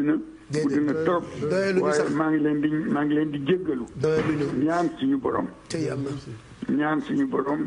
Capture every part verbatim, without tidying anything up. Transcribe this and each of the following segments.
na guddi na trop waaye maa ngi leen di maa ngi leen di jéggalu ñaan suñu borom ñaan suñu borom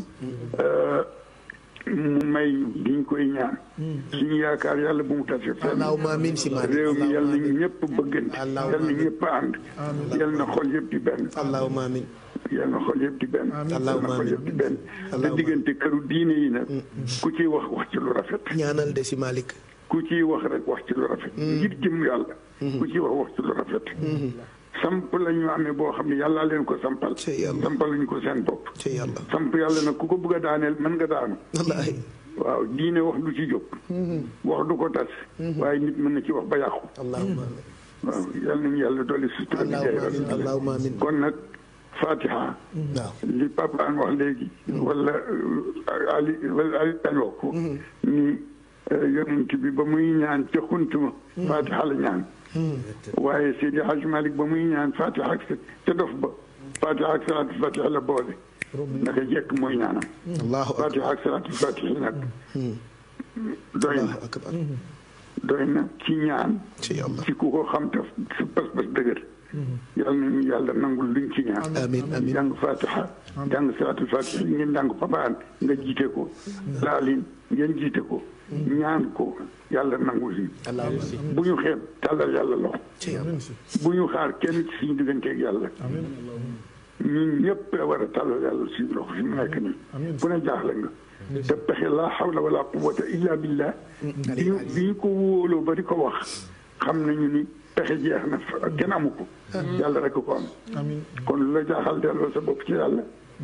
mu may diñ koy ñaan suñu yaakaar yàlla bu mu tase fenn réew mi yàlla na ñëpp bëggante yàlla na ñëpp ànd yàlla na xol yëpp di benn allahumma amin yàlla na xol yëpp di benn yàlla na xol yëpp di benn te diggante këru diine yi nag ku ciy wax wax ci lu rafet ñaanal de si Malick ku ciy wax rek wax ci lu rafet ngir jëm yàlla ku ciy wax wax ci lu rafet samp la ñu amee boo xam ne yàlla leen ko sampal sampal lañu ko seen bopp samp yàlla nag ku ko bëgg a daaneel mën nga daanu waaw diine wax du ci jóg wax du ko tas waaye nit mën na ci wax ba yàqu waaw yàlla nañu yàlla dolli sutura bi jaay kon nag fatiha li papa an wax léegi wala ali wala ali an wax ko ni yonent bi ba muy ñaan ca xuntuma fatiha la ñaan waaye Seydi Hadj Malick ba muy ñaan fatiha ak ca dof ba fatiha ak salaatul fatiha la boole naka jekk mooy ñaanam fatiha ak salaatul fatiha nag doy na doy na ci ñaan ci ku ko xam te su pas-pas dëgër yàlla nañu yàlla nangul luñ ci ñaan jàng fatiha jàng salaatul fatiha ngeen jàng papaan nga jiite ko laalin ngeen jiite ko ñaan ko yàlla nangu si bu ñu xeeb tàllal yàlla loxo bu ñu xaar kenn ci suñu digganteeg yàlla ñun ñëpp la war a tàllal yàlla suñu loxo fi mu nekk nii ku ne jaaxle nga te pexe laa hawla wala quwwata illa billah bi ñu bi ñu ko wóoloo ba di ko wax xam nañu ni pexe jeex na kenn amu ko yàlla rek ko am kon lu la jaaxal delloo sa bopp ci yàlla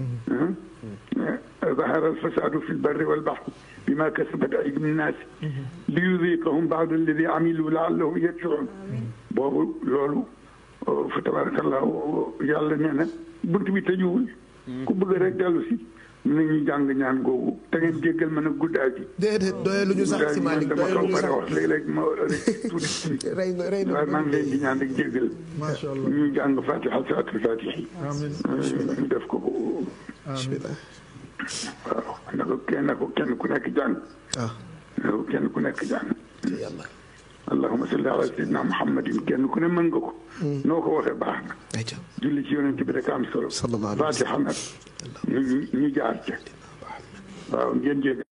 zahara al-fasadu fi al-barri wal-bahri bima kasabat aydi nnaas liyuziqahum ba'da alladi amilu la'allahum yarji'un boobu loolu fa tabarakallahu yàlla nee na bunt bi tëjuwul ku bëgg rek dellu si nañu jàng ñaan googu te ngeen jéggal ma nag guddaay bi. déedéet doyalu ñu sax si Malick doyalu ñu sax wax léeg-léeg ma tuuti rey nga rey waaye maa ngi leen di ñaan rek jéggal ñu jàng fatiha salaatul fatiha ñu def ko waaw na ko kenn ko kenn ku nekk jàng na ko kenn ku nekk jàng allahumma salli ala sayyidina muhammadin kenn ku ne mën nga ko noo ko waxee baax na julli ci yonent bi rek am solo fatiha nag ñu ñu jaar ca waaw ngeen jéggal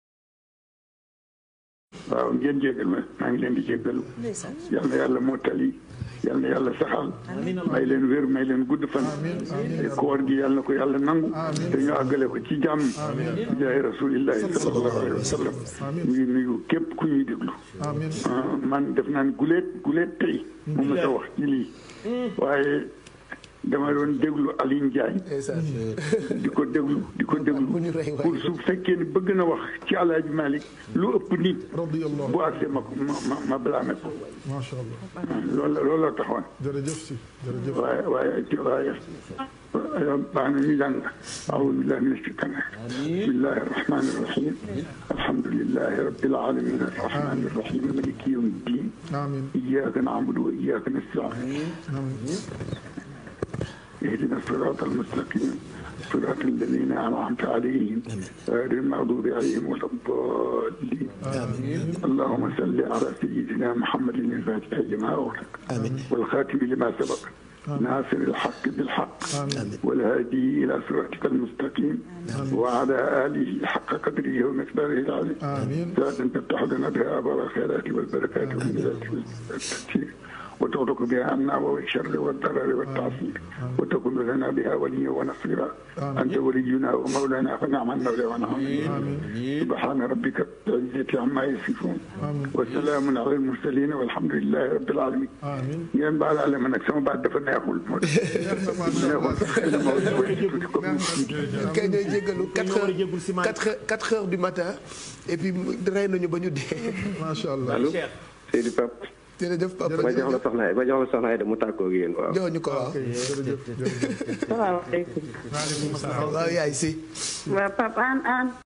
waaw ngeen jéggal ma maa ngi leen di jéggalu yal na yàlla mottali yal na yàlla saxal may leen wér may leen gudd fan koor gi yal na ko yàlla nangu te ñu àggale ko ci jàmm jaay rasulillahi sallallahu alayhi wa sallam ñu ngi nuyu képp ku ñuy déglu man def naa ni guleet guleet tey mu ma sa wax ci lii waaye dama doon déglu Aline Diagne di ko déglu di ko déglu pour su fekkee ni bëgg na wax ci Alaaji Malick lu ëpp nit bu àgsee ma ma ma blâme ko macha allah loolu loolu la taxawoon jërëjëf si jërëjëf waaye waaye ci waaye baax na ñu jàng aoudu billahi min ashaytan bismillahi arrahmani irrahim alhamdulilahi rabbil alamin arrahmani irrahim maliki yawmi ddin iyyaka na'budu wa iyyaka nasta'in اهدنا الصراط المستقيم صراط الذين أنعمت عليهم غير المغضوب عليهم ولا الضالين اللهم صل على سيدنا محمد الفاتح لما أغلق والخاتم لما سبق ناصر الحق بالحق والهادي إلى صراطك المستقيم وعلى آله حق قدره ومقداره العظيم ذات تفتح لنا بها أبواب الخيرات والبركات والتأثير وتغرق بها عنا والشر والضرر والتعصير وتكون لنا بها وليا ونصيرا أنت ولينا ومولانا فنعم المولى ونعم سبحان ربك رب العزة عما يصفون وسلام على المرسلين والحمد لله رب العالمين ngeen baal ale ma nag sama baat dafa neexul kay ñooy jéggalu quatre heures quatre heures du matin et puis rey nañu ba ñu dee macha allah allo Seydou Pape jërëjëf papa ma jox la soxna ma jox la soxna Aïda mu tàggoo ak yéen waaw. jox ñu ko waaw. jërëjëf jërëjëf. salaamaaleykum. waaleykum salaam. waaw yaay si. waaw Pape an an